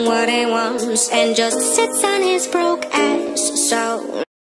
what he wants and just sits on his broke ass. So